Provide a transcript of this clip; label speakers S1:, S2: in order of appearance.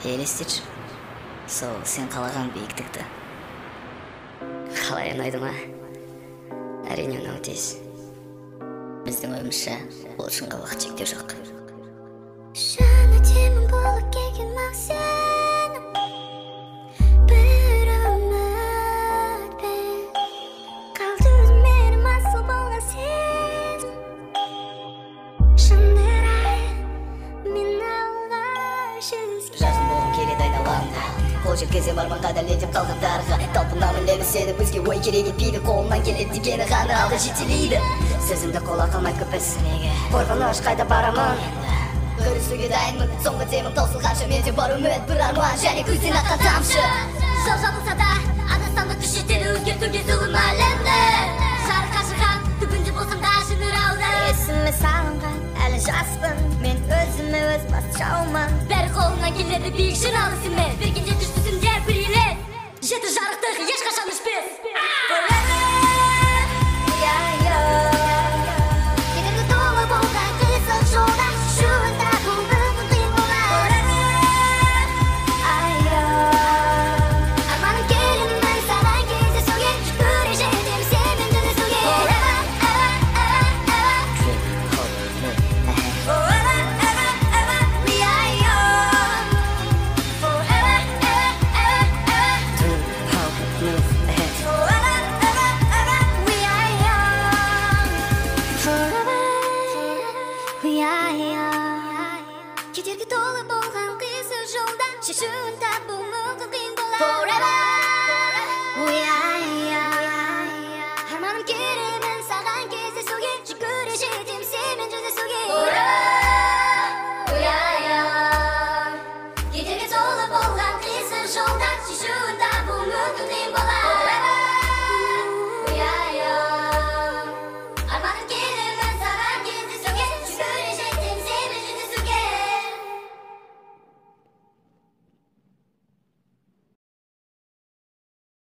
S1: Елестетші, сол сен қалаған биіктікті. Қалай ұнайды ма? Әрине ұнау тез. Біздің ойымызша ол шынға уақыт шектеу жоқ.
S2: Шаны темін болып келген мақ сені бір үмітпен қалдырдым менің асыл болған сезім шындырайын мен алғаш іздеген
S1: Жақын болғым келеді айналаңда, қол жеткізем арманға дәлелдеп қалғандарға. Талпынамын лебізеді бізге ой керек етпейді, қолынан келеді дегені ғана алға жетелейді. Сөзімді қола қалмай көпіс, қорқыныш қайда барамын енді. Көрісуге дайынмын, соңғы демім таусылғанша менде бар үміт, бір арман және көзден аққан тамшы.
S2: Жол жабылса да адастан да күш жетеді өзгертуге зұлым әлемді. Жарыққа шығған түбінде болсам да жыңырауда есіме салынған әлі жаспын, мен өзіме өз басшаумын. Бәрі қолыңнан келеді биік жыралы сенмен, бергенде күштісіңдер бір елет. Жеті жарықтық ешқашан өшпес. Кедергі толы болған қисық жолда шуында бұл мүмкін қиын болар. Арманым келемін саған кездесуге, жүгіре жетем сенмен жүздесуге. Кедергі толы болған қисық жолда шешуін табу мүмкін қиын болар. Арманым келемін саған кездесуге, жүгіре жетем сенмен жүздесуге. Кедергі толы болған қисық жолда